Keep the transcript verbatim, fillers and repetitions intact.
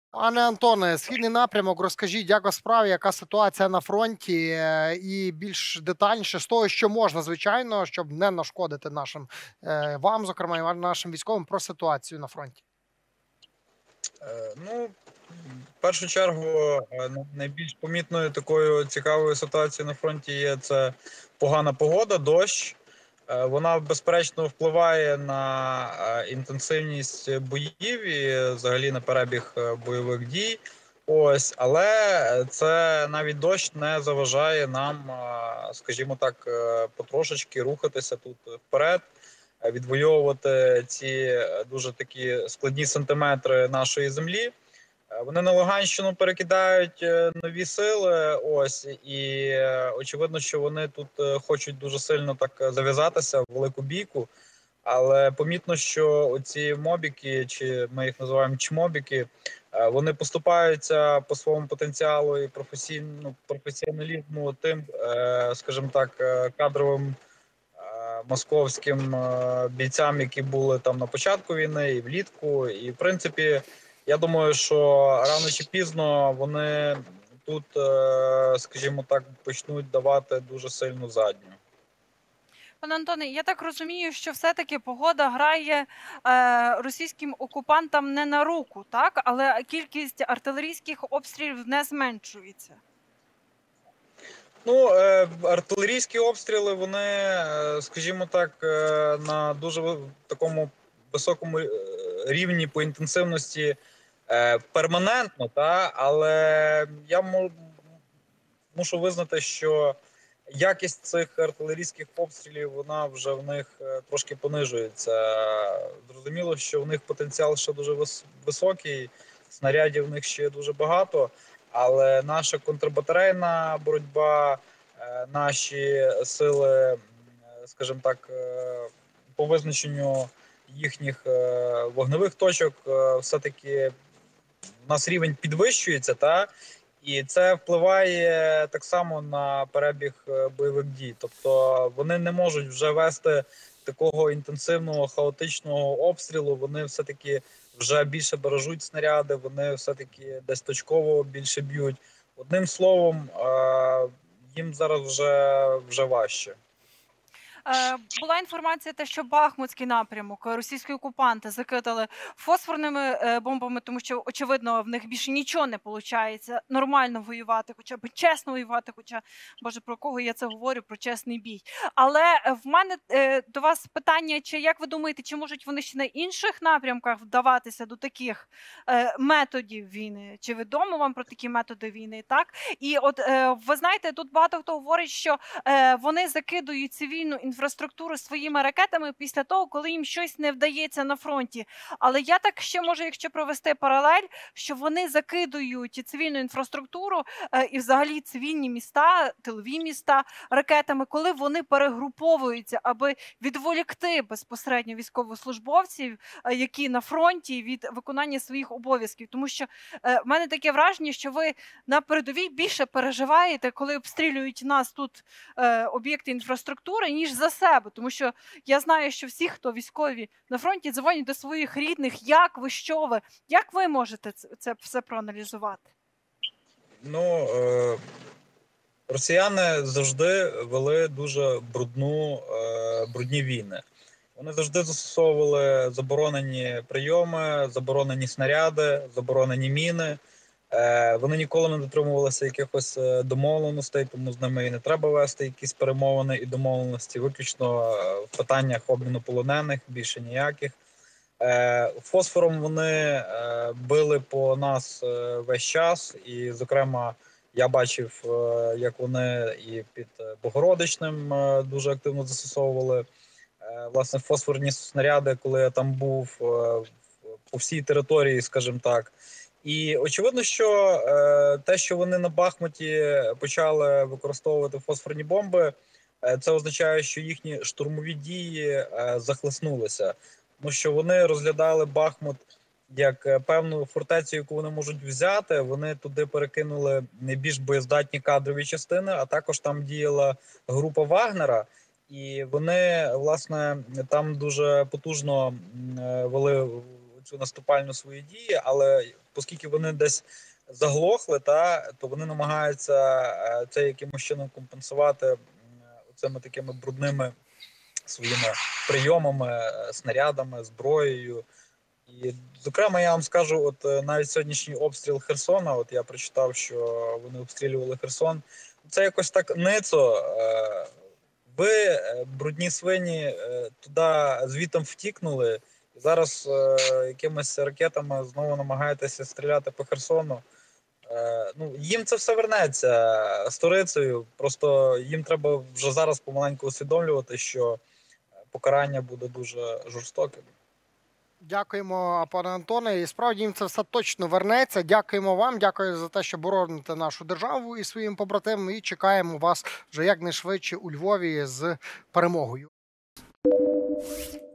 Пане Антоне, східний напрямок, розкажіть, як у справі, яка ситуація на фронті, е, і більш детальніше з того, що можна, звичайно, щоб не нашкодити нашим е, вам, зокрема, і ва- нашим військовим, про ситуацію на фронті. Е, Ну, в першу чергу, е, найбільш помітною такою цікавою ситуацією на фронті є це погана погода, дощ. Е, Вона безперечно впливає на е, інтенсивність боїв і взагалі на перебіг е, бойових дій. Ось, але це навіть дощ не заважає нам, е, скажімо так, е, потрошечки рухатися тут вперед, е, відвоювати ці е, дуже такі складні сантиметри нашої землі. Е, Вони на Луганщину перекидають е, нові сили. Ось і е, очевидно, що вони тут е, хочуть дуже сильно так е, зав'язатися в велику бійку. Але помітно, що оці мобіки, чи ми їх називаємо чмобіки, е, вони поступаються по своєму потенціалу і професійну професіоналізму тим, е, скажімо так, е, кадровим е, московським е, бійцям, які були там на початку війни і влітку. І в принципі, я думаю, що рано чи пізно вони тут, е, скажімо так, почнуть давати дуже сильну задню. Пане Антоне, я так розумію, що все-таки погода грає е, російським окупантам не на руку, так? Але кількість артилерійських обстрілів не зменшується. Ну, е, артилерійські обстріли, вони, е, скажімо так, е, на дуже ви- такому високому е, рівні по інтенсивності е, перманентно, та? Але я мо- мушу визнати, що якість цих артилерійських обстрілів, вона вже в них е, трошки понижується. Зрозуміло, що в них потенціал ще дуже вис- високий, снарядів в них ще дуже багато, але наша контрбатарейна боротьба, е, наші сили, м, скажімо так, е, по визначенню їхніх е, вогневих точок, е, все-таки у нас рівень підвищується, та і це впливає так само на перебіг е, бойових дій. Тобто вони не можуть вже вести такого інтенсивного хаотичного обстрілу. Вони все-таки вже більше баражують снаряди, вони все-таки десь точково більше б'ють. Одним словом, е, їм зараз вже, вже важче. Е, була інформація, те, що Бахмутський напрямок е, російські окупанти закидали фосфорними е, бомбами, тому що очевидно в них більше нічого не виходить нормально воювати, хоча б чесно воювати. Хоча боже, про кого я це говорю? Про чесний бій. Але е, в мене е, до вас питання: чи як ви думаєте, чи можуть вони ще на інших напрямках вдаватися до таких е, методів війни? Чи відомо вам про такі методи війни? Так і от е, ви знаєте, тут багато хто говорить, що е, вони закидують цивільну інфраструктуру своїми ракетами після того, коли їм щось не вдається на фронті. Але я так ще можу, якщо провести паралель, що вони закидують цивільну інфраструктуру е, і взагалі цивільні міста, тилові міста ракетами, коли вони перегруповуються, аби відволікти безпосередньо військовослужбовців, е, які на фронті, від виконання своїх обов'язків. Тому що е, в мене таке враження, що ви на передовій більше переживаєте, коли обстрілюють нас тут е, об'єкти інфраструктури, ніж за себе. Тому що я знаю, що всі, хто військові на фронті, дзвонять до своїх рідних, як ви, що ви. Як ви можете це, це все проаналізувати? Ну, е, росіяни завжди вели дуже брудну, е, брудні війни. Вони завжди застосовували заборонені прийоми, заборонені снаряди, заборонені міни. Е, Вони ніколи не дотримувалися якихось е, домовленостей, тому з ними і не треба вести якісь перемовини і домовленості, виключно е, в питаннях обміну полонених, більше ніяких. Е, Фосфором вони е, били по нас е, весь час, і, зокрема, я бачив, е, як вони і під е, Богородичним е, дуже активно застосовували е, власне фосфорні снаряди, коли я там був е, по всій території, скажімо так. І очевидно, що е, те, що вони на Бахмуті почали використовувати фосфорні бомби, е, це означає, що їхні штурмові дії е, захлеснулися. Тому що вони розглядали Бахмут як е, певну фортецю, яку вони можуть взяти. Вони туди перекинули найбільш боєздатні кадрові частини, а також там діяла група Вагнера. І вони, власне, там дуже потужно е, вели цю наступальну свої дії, але оскільки вони десь заглохли, та, то вони намагаються е, це якимось чином компенсувати м, цими такими брудними своїми прийомами, е, снарядами, зброєю. І, зокрема, я вам скажу, от е, навіть сьогоднішній обстріл Херсона, от я прочитав, що вони обстрілювали Херсон, це якось так ницо. Е, ви, е, брудні свині, е, туди звітом втікнули, і зараз е, якимись ракетами знову намагаєтеся стріляти по Херсону. Е, ну, їм це все вернеться сторицею, просто їм треба вже зараз помаленьку усвідомлювати, що покарання буде дуже жорстоким. Дякуємо, пане Антоне. І справді їм це все точно вернеться. Дякуємо вам. Дякую за те, що бороните нашу державу і своїм побратимам. І чекаємо вас вже якнайшвидше у Львові з перемогою.